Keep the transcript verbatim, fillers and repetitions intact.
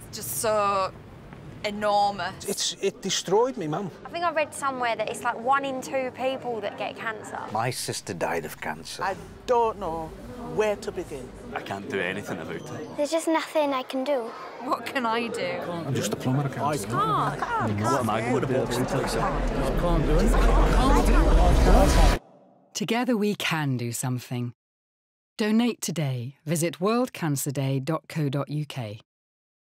just so enormous. It's, it destroyed me, Mum. I think I read somewhere that it's like one in two people that get cancer. My sister died of cancer. I don't know where to begin. I can't do anything about it. There's just nothing I can do. What can I do? I'm just a plumber, I can't. I can't. can't. What am I going to do? Can't do it. Together we can do something. Donate today. Visit world cancer day dot co dot U K.